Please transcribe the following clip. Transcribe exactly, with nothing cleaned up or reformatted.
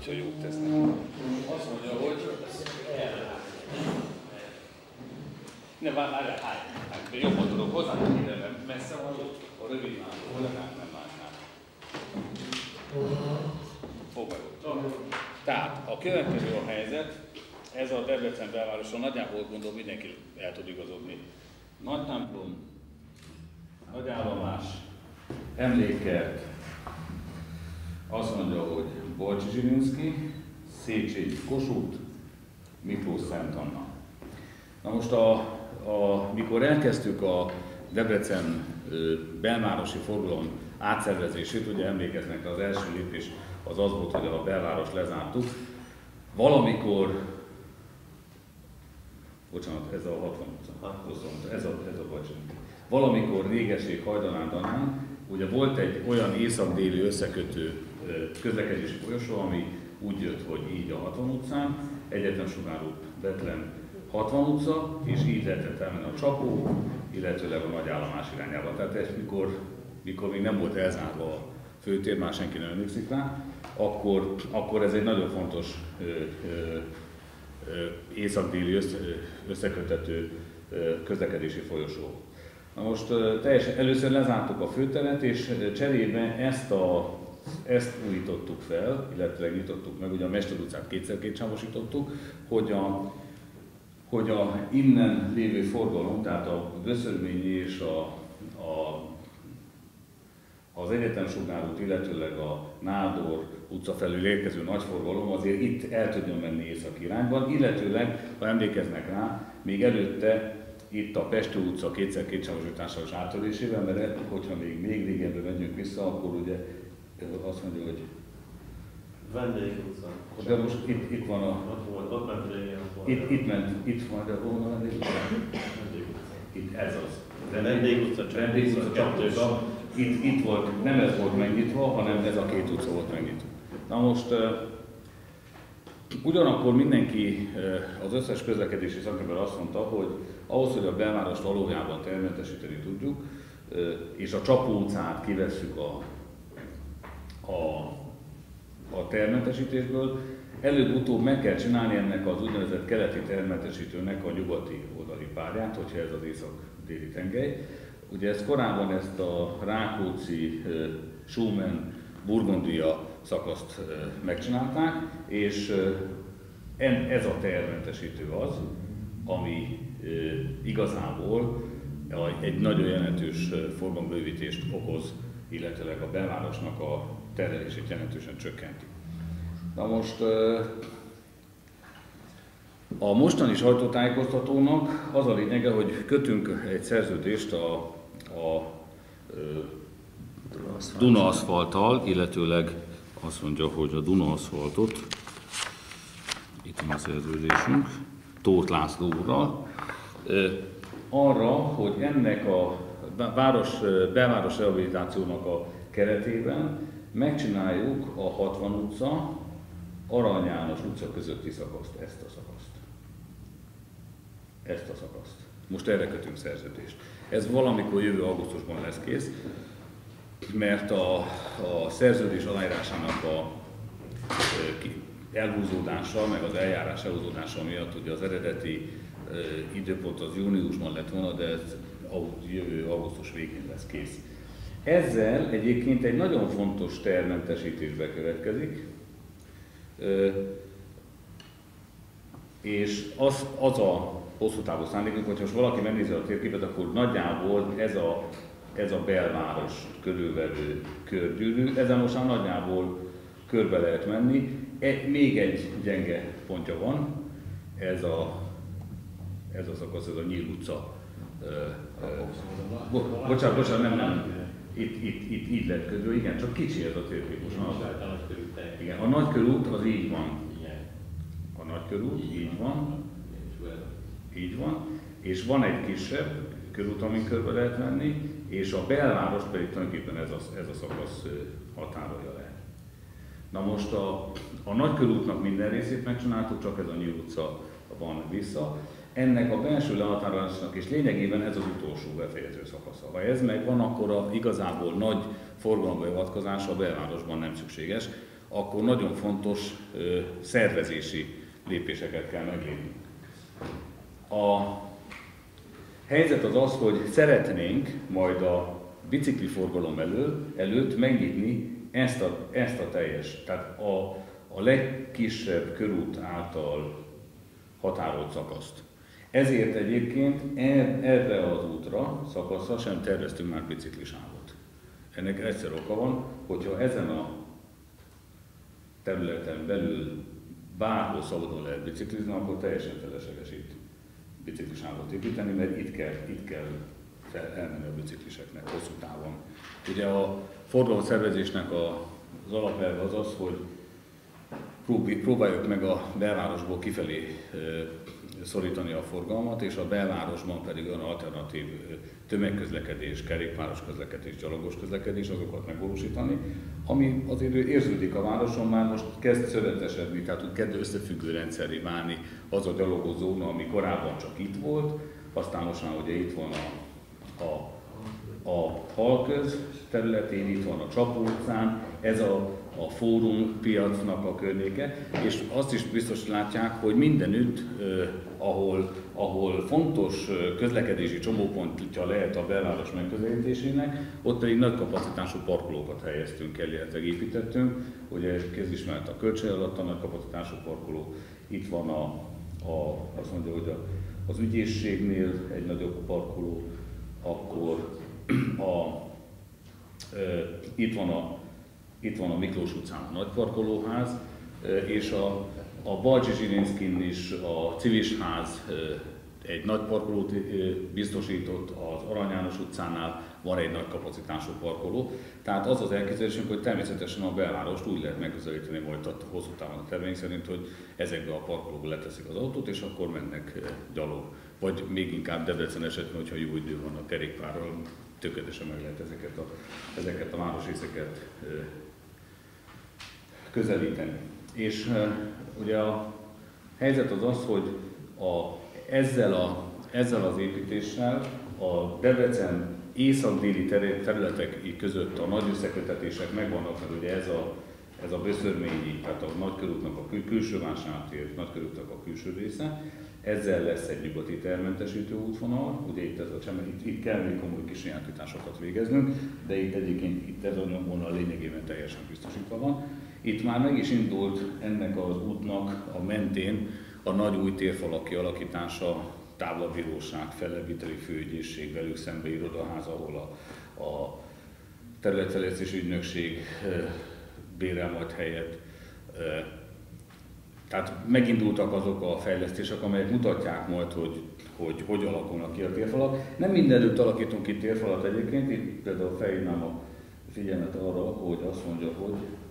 hogyha jót tesz neki. Azt mondja, hogy... Ne, várjál, hát, jobban tudok hozzá, ide messze van, a rövid már, kollégák nem látnák. Fogadott. Tehát a következő a helyzet, ez a Debrecen belvárosa nagyjából gondolom mindenki el tud igazodni. Nagy templom, nagy állomás, emlékkert, azt mondja, hogy Balcsi Zsilinszky, Széchenyi Kossuth, Miklós Szent Anna. Na most, a, a, mikor elkezdtük a Debrecen belvárosi forgalom átszervezését, ugye emlékeznek, az első lépés az az volt, hogy a belvárost lezártuk. Valamikor, bocsánat, ez a hatvan utca, ez a, ez a Balcsi. Valamikor régeség Hajdanán Danán, ugye volt egy olyan észak-déli összekötő közlekedési folyosó, ami úgy jött, hogy így a hatvan utcán, Egyetem Sugár út, Bethlen, hatvan utca, és így lehetett elmenni a Csapó, illetőleg a nagy állomás irányába. Tehát ez mikor, mikor még nem volt elzárva a főtér, már senki nem emlékszik rá, akkor, akkor ez egy nagyon fontos ö, ö, ö, észak-déli össze, összekötető ö, közlekedési folyosó. Na most ö, teljesen először lezártuk a főteret, és cserébe ezt, a, ezt újítottuk fel, illetve nyitottuk meg, ugye a Mester utcát kétszer kétsávosítottuk, hogy a hogy a innen lévő forgalom, tehát a Göszörményi és a, a, az Egyetem Sugár út, illetőleg a Nádor utca felül érkező nagy forgalom azért itt el tudjon menni északi irányban, illetőleg, ha emlékeznek rá, még előtte itt a Pesti utca kétszer kétsávosításos átölésével, mert hogyha még, még régebbre megyünk vissza, akkor ugye azt mondja, hogy Vendég utca. De most itt, itt van a... Ott volt, ott ment régen. Itt, itt ment, itt van, de hol van a Vendég utca? Itt ez az. Vendég utca, Vendég utca, kettős. Itt, itt volt, nem ez volt megnyitva, hanem ez a két utca volt megnyitva. Na most, uh, ugyanakkor mindenki, uh, az összes közlekedési szakember azt mondta, hogy ahhoz, hogy a belvárost valójában termentesíteni tudjuk, uh, és a Csapó utcát kivesszük a, a a termentesítésből, előbb-utóbb meg kell csinálni ennek az úgynevezett keleti termentesítőnek a nyugati oldali párját, hogyha ez az észak-déli tengely. Ugye ezt korábban ezt a Rákóczi, Schumann, Burgundia szakaszt megcsinálták, és ez a termentesítő az, ami igazából egy nagyon jelentős forgalombővítést okoz, illetőleg a belvárosnak a terhelését jelentősen csökkenti. Na most a mostani sajtótájékoztatónak az a lényege, hogy kötünk egy szerződést a, a Duna aszfalttal, illetőleg azt mondja, hogy a Duna aszfaltot, itt van a szerződésünk, Tóth László úrral, arra, hogy ennek a város, belváros rehabilitációnak a keretében megcsináljuk a hatvan utca, Arany János utca közötti szakaszt, ezt a szakaszt. Ezt a szakaszt. Most erre kötünk szerződést. Ez valamikor jövő augusztusban lesz kész, mert a, a szerződés aláírásának a elhúzódása, meg az eljárás elhúzódása miatt ugye az eredeti e, időpont az júniusban lett volna, de ez jövő augusztus végén lesz kész. Ezzel egyébként egy nagyon fontos termentesítés bekövetkezik, és az, az a hosszú távú szándékunk, hogyha most valaki megnézi a térképet, akkor nagyjából ez a, ez a belváros körülvevő körgyűrű, ezen most már nagyjából körbe lehet menni. E, még egy gyenge pontja van, ez a, ez a szakasz, ez a Nyíl utca. Bo, bocsánat, bocsánat, nem, nem. Itt, itt, itt így lett közül, igen, csak kicsi ez a térkép most már. Igen, a Nagykörút az így van. A Nagykörút így van. Így van. És van egy kisebb körút, amin körbe lehet menni, és a belváros pedig tulajdonképpen ez a, ez a szakasz határolja le. Na most a, a Nagykörútnak minden részét megcsináltuk, csak ez a Nyíl utca van vissza. Ennek a belső lehatárolásnak és lényegében ez az utolsó befejező szakasza. Ha ez megvan, akkor a igazából nagy forgalombeavatkozás a belvárosban nem szükséges. akkor nagyon fontos szervezési lépéseket kell meglépni. A helyzet az az, hogy szeretnénk majd a bicikliforgalom elől, előtt megnyitni ezt a, ezt a teljes, tehát a, a legkisebb körút által határolt szakaszt. Ezért egyébként erre az útra, szakaszra sem terveztünk már biciklisávot. Ennek egyszer oka van, hogyha ezen a területen belül bárhol szabadon lehet biciklizni, akkor teljesen felesleges itt biciklisávot építeni, mert itt kell, itt kell elmenni a bicikliseknek hosszú távon. Ugye a forgalomszervezésnek az alapelve az az, hogy próbáljuk meg a belvárosból kifelé szorítani a forgalmat, és a belvárosban pedig olyan alternatív tömegközlekedés, kerékpáros közlekedés, gyalogos közlekedés, azokat megvalósítani, ami azért érződik a városon, már most kezd szövetesedni, tehát úgy kezd összefüggő rendszerré válni az a gyalogos zóna, ami korábban csak itt volt, aztán most már ugye itt van a, a, a Halköz területén, itt van a Csapó utcán, ez a a Fórum piacnak a környéke, és azt is biztos látják, hogy mindenütt, eh, ahol, ahol fontos közlekedési csomópontja lehet a belváros megközelítésének, ott pedig nagy kapacitású parkolókat helyeztünk el, illetve építettünk. Ugye közismert a Kölcsey alatt a nagy kapacitású parkoló, itt van a, a, azt mondja, hogy a, az ügyészségnél egy nagyobb parkoló, akkor a, eh, itt van a Itt van a Miklós utcán a nagy parkolóház, és a, a Balcsi Zsilinszkin is a Civisház egy nagy parkolót biztosított, az Arany János utcánál van egy nagy kapacitású parkoló. Tehát az az elképzelésünk, hogy természetesen a belvárost úgy lehet megközelíteni majd a hosszú távon a terveink szerint, hogy ezekbe a parkolókba leteszik az autót, és akkor mennek gyalog. Vagy még inkább Debrecen esetben, hogyha jó idő van a kerékpárral, tökéletesen meg lehet ezeket a, ezeket a városrészeket közelíteni. És uh, ugye a helyzet az az, hogy a, ezzel, a, ezzel az építéssel a Debrecen észak-déli területek között a nagy összekötetések megvannak, mert ugye ez a, ez a Böszörményi, tehát a Nagykörútnak a kül, külső vásártér, Nagykörútnak a külső része, ezzel lesz egy nyugati termentesítő útvonal, ugye itt, ez a Cseme, itt, itt kell még komoly kisajátításokat végeznünk, de itt egyébként itt ez a vonal lényegében teljesen biztosítva van. Itt már meg is indult ennek az útnak a mentén a nagy új térfalak kialakítása, táblabíróság, felelviteli főügyészség, velük szembe irodaház, ahol a, a területfejlesztési ügynökség bérel majd helyet. Tehát megindultak azok a fejlesztések, amelyek mutatják majd, hogy hogy, hogy alakulnak ki a térfalak. Nem mindenütt alakítunk ki térfalat egyébként, itt például felhívnám a figyelmet arra, hogy azt mondja, hogy